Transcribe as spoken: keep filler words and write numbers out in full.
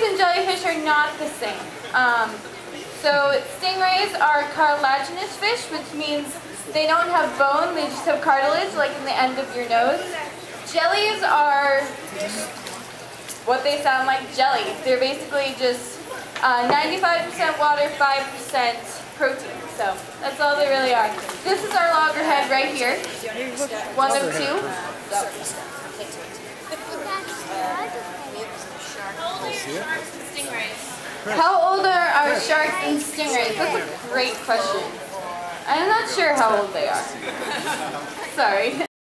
and jellyfish are not the same. Um, so stingrays are cartilaginous fish, which means they don't have bone, they just have cartilage, like in the end of your nose. Jellies are what they sound like, jelly. They're basically just ninety-five percent uh, water, five percent protein. So that's all they really are. This is our loggerhead right here. One of two. How old are our sharks and stingrays? That's a great question. I'm not sure how old they are. Sorry.